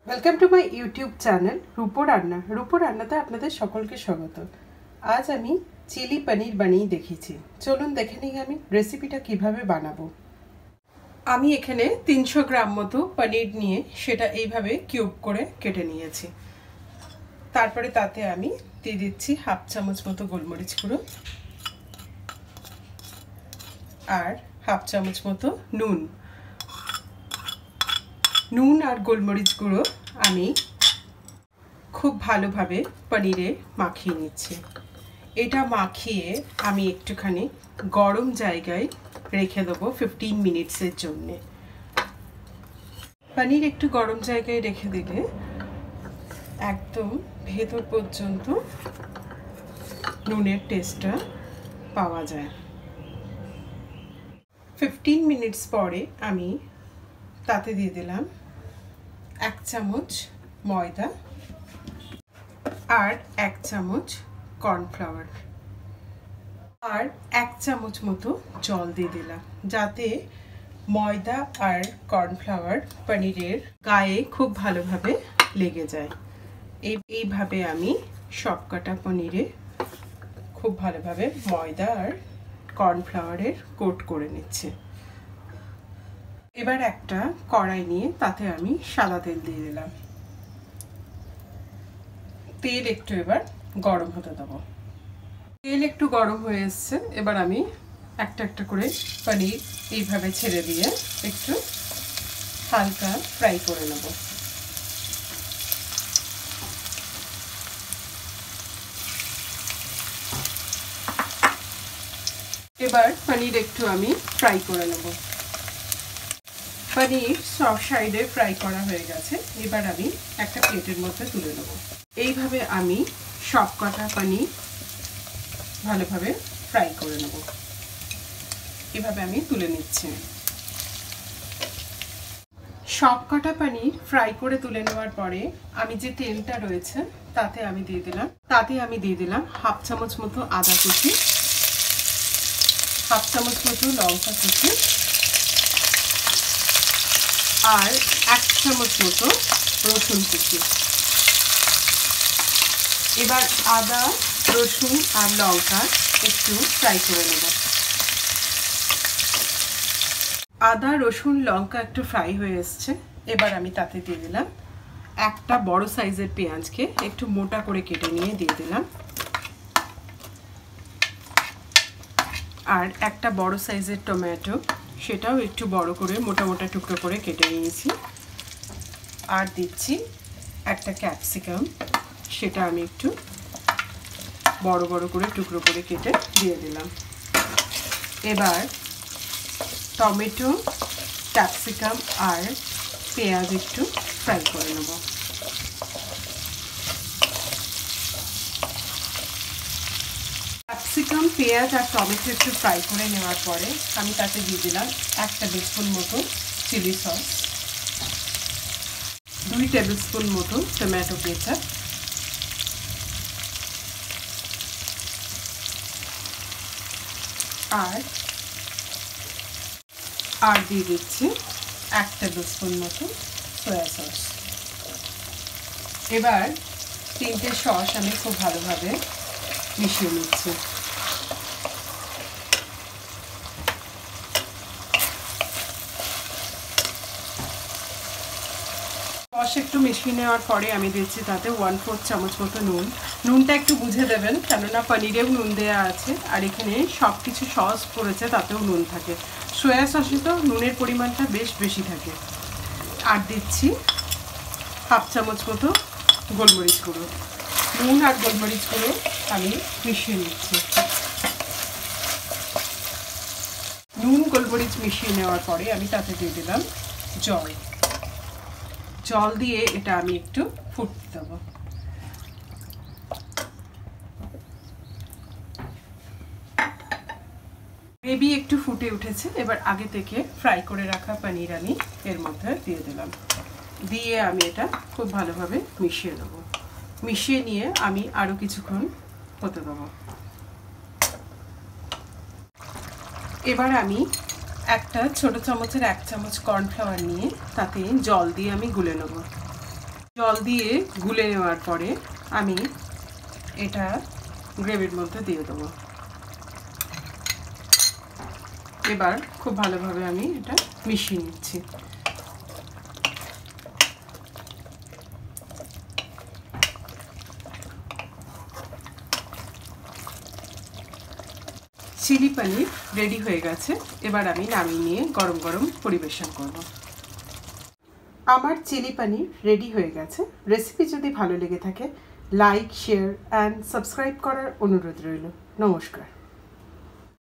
Welcome to my YouTube channel Rupo Ranna. রূপো রান্নাতে আপনাদের সকলকে স্বাগত। আজ আমি চিলি পনির বানিয়ে দেখিয়েছি। চলুন দেখে নিই আমি রেসিপিটা কিভাবে বানাবো। আমি এখানে 300 গ্রাম মতো পনির নিয়ে সেটা এইভাবে কিউব করে কেটে নিয়েছি। তারপরে তাতে আমি দিয়ে দিচ্ছি হাফ চামচ মতো গোলমরিচ গুঁড়ো আর হাফ চামচ মতো নুন আর গোলমরিচ গুঁড়ো আমি খুব ভালোভাবে পনিরে মাখিয়ে নিচ্ছি। এটা মাখিয়ে আমি একটুখানি গরম জায়গায় রেখে দেবো 15 মিনিটসের জন্যে। পনির একটু গরম জায়গায় রেখে দিলে একদম ভেতর পর্যন্ত নুনের টেস্টটা পাওয়া যায়। 15 মিনিটস পরে আমি তাতে দিয়ে দিলাম 1 চামচ ময়দা আর 1 চামচ কর্নফ্লাওয়ার আর 1 চামচ মতো জল দিয়ে দিলাম, যাতে ময়দা আর কর্নফ্লাওয়ার পনিরের গায়ে খুব ভালোভাবে লেগে যায়। এইভাবে আমি সবকটা পনিরে খুব ভালোভাবে ময়দা আর কর্নফ্লাওয়ারের কোট করে নিচ্ছি। এবার একটা কড়াই নিয়ে তাতে আমি সাদা তেল দিয়ে দিলাম। তেল একটু এবার গরম হতে দেবো। তেল একটু গরম হয়ে এসছে, এবার আমি একটা একটা করে পনির এইভাবে ছেড়ে দিয়ে একটু হালকা ফ্রাই করে নেব। এবার পনির একটু আমি ফ্রাই করে নেব। পনির সব সাইডে ফ্রাই করা হয়ে গেছে, এবার আমি একটা প্লেটের মধ্যে তুলে নেব। এইভাবে আমি সব কটা পনির ভালোভাবে ফ্রাই করে নেব। এভাবে আমি তুলে নিচ্ছি। সব কটা পনির ফ্রাই করে তুলে নেওয়ার পরে আমি যে তেলটা রয়েছে তাতে আমি দিয়ে দিলাম হাফ চামচ মতো আদা কুচি, হাফ চামচ মতো লঙ্কা কুচি আর 1 চামচ মতো রসুন কুচি। এবার আদা, রসুন আর লঙ্কা একটু ফ্রাই করে নেব। আদা, রসুন, লঙ্কা একটু ফ্রাই হয়ে এসছে, এবার আমি তাতে দিয়ে দিলাম একটা বড় সাইজের পেঁয়াজকে একটু মোটা করে কেটে নিয়ে দিয়ে দিলাম, আর একটা বড় সাইজের টমেটো, সেটাও একটু বড় করে মোটা মোটা টুকরো করে কেটে নিয়েছি, আর দিচ্ছি একটা ক্যাপসিকাম, সেটা আমি একটু বড় বড় করে টুকরো করে কেটে দিয়ে দিলাম। এবার টমেটো, ক্যাপসিকাম আর পেঁয়াজ একটু ফ্রাই করে নেব। ক্যাপসিকাম, পেঁয়াজ আর টমেটো একটু ফ্রাই করে নেওয়ার পরে আমি তাতে দিয়ে দিলাম 1 টেবিল স্পুন মতো চিলি সস, 2 টেবিল স্পুন মতো টমেটো কেচাপ, আর দিয়ে দিচ্ছি 1 টেবিল স্পুন মতো সয়া সস। এবার 3টে সস আমি খুব ভালোভাবে মিশিয়ে নিচ্ছি। সস একটু মিশিয়ে নেওয়ার পরে আমি দিচ্ছি তাতে 1/4 চামচ মতো নুন। নুনটা একটু বুঝে দেবেন, কেননা পনিরেও নুন দেওয়া আছে আর এখানে সব কিছু সস পড়েছে তাতেও নুন থাকে। সয়া সসে তো নুনের পরিমাণটা বেশ বেশি থাকে। আর দিচ্ছি হাফ চামচ মতো গোলমরিচ গুঁড়ো। নুন আর গোলমরিচ গুঁড়ো আমি মিশিয়ে নিচ্ছি। নুন গোলমরিচ মিশিয়ে নেওয়ার পরে আমি তাতে দিয়ে দিলাম জল দিয়ে এটা আমি একটু ফুটতে দেবো। গ্রেভি একটু ফুটে উঠেছে, এবার আগে থেকে ফ্রাই করে রাখা পনির আমি এর মধ্যে দিয়ে দিলাম। দিয়ে আমি এটা খুব ভালোভাবে মিশিয়ে দেবো। মিশিয়ে নিয়ে আমি আরও কিছুক্ষণ হতে দেবো। এবার আমি একটা ছোট চামচের 1 চামচ কর্নফ্লাওয়ার নিয়ে তাতে জল দিয়ে আমি গুলে নেব। জল দিয়ে গুলে নেওয়ার পরে আমি এটা গ্রেভির মধ্যে দিয়ে দেবো। এবার খুব ভালোভাবে আমি এটা মিশিয়ে নিচ্ছি। চিলি পনির রেডি হয়ে গেছে। এবার আমি নামিয়ে নিয়ে গরম গরম পরিবেশন করব। আমার চিলি পনির রেডি হয়ে গেছে। রেসিপি যদি ভালো লেগে থাকে লাইক, শেয়ার অ্যান্ড সাবস্ক্রাইব করার অনুরোধ রইল। নমস্কার।